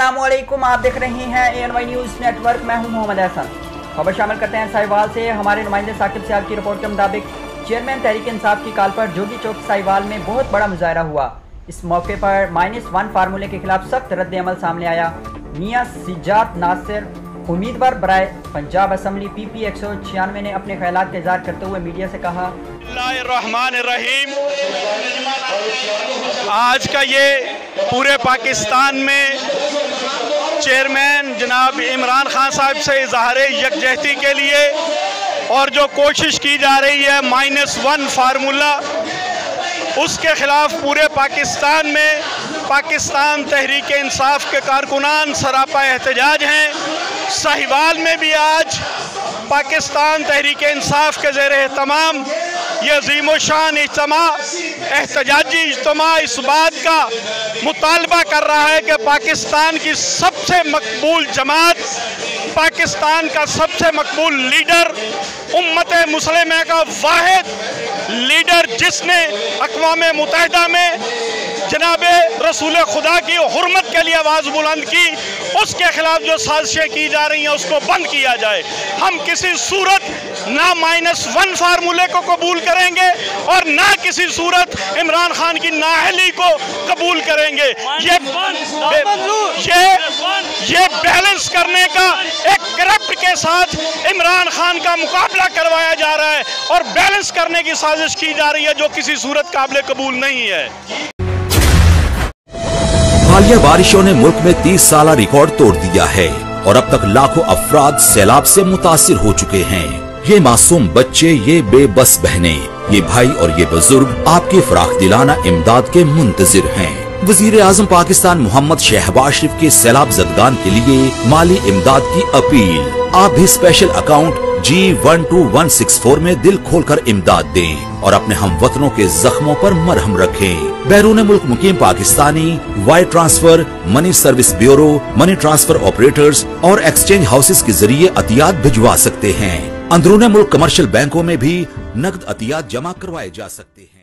अस्सलामुअलैकुम, आप देख रहे हैं ANY न्यूज़ नेटवर्क। मैं हूं मोहम्मद हसन। खबर शामिल करते हैं साहिवाल से। हमारे नुमाइंदे साकिब सियाल की रिपोर्ट के मुताबिक चेयरमैन तहरीक इंसाफ की कॉल पर जोगी चौक साहिवाल में बहुत बड़ा मुजाहरा हुआ। इस मौके पर -1 फार्मूले के खिलाफ सख्त रद्द अमल सामने आया। मियां सिजात नासिर, उम्मीदवार बराए पंजाब असम्बली PP 196 ने अपने ख्यालात का इज़हार करते हुए मीडिया से कहा, रहीम, आज का ये पूरे पाकिस्तान में चेयरमैन जनाब इमरान खान साहब से इजहार यकजहती के लिए और जो कोशिश की जा रही है -1 फार्मूला, उसके खिलाफ पूरे पाकिस्तान में पाकिस्तान तहरीक इंसाफ के कारकुनान सरापा एहतजाज हैं। साहिवाल में भी आज पाकिस्तान तहरीक इंसाफ के ज़ेर एहतमाम ये अज़ीम-ओ-शान इज्तिमा, एहतजाजी इज्तिमा इस बात का मुतालबा कर रहा है कि पाकिस्तान की सबसे मकबूल जमात, पाकिस्तान का सबसे मकबूल लीडर, उम्मत मुस्लिमा का वाहिद लीडर जिसने अक़वाम मुत्तहिदा में जनाबे रसूल खुदा की हुर्मत के लिए आवाज़ बुलंद की, उसके खिलाफ जो साजिशें की जा रही हैं उसको बंद किया जाए। हम किसी सूरत ना -1 फार्मूले को कबूल करेंगे और ना किसी सूरत इमरान खान की नाअहली को कबूल करेंगे। ये बैलेंस करने का एक करप्ट के साथ इमरान खान का मुकाबला करवाया जा रहा है और बैलेंस करने की साजिश की जा रही है जो किसी सूरत काबिल कबूल नहीं है। हालिया बारिशों ने मुल्क में 30 साल रिकॉर्ड तोड़ दिया है और अब तक लाखों अफराद सैलाब से मुतासिर हो चुके हैं। ये मासूम बच्चे, ये बेबस बहनें, ये भाई और ये बुजुर्ग आपके फराख दिलाना इमदाद के मुंतजिर हैं। वजीर आजम पाकिस्तान मोहम्मद शहबाज शरीफ के सैलाब ज़दगान के लिए माली इमदाद की अपील। आप भी स्पेशल अकाउंट G12164 में दिल खोलकर इमदाद दें और अपने हमवतनों के जख्मों पर मरहम रखें। बैरून मुल्क मुकीम Pakistani wire transfer, money service bureau, money transfer operators और एक्सचेंज हाउसेस के जरिए अतियात भिजवा सकते हैं। अंदरूनी मुल्क कमर्शियल बैंकों में भी नकद अतियात जमा करवाए जा सकते हैं।